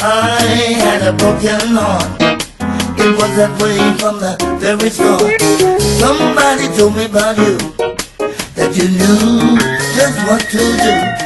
I had a broken heart. It was that way from the very start. Somebody told me about you, that you knew just what to do.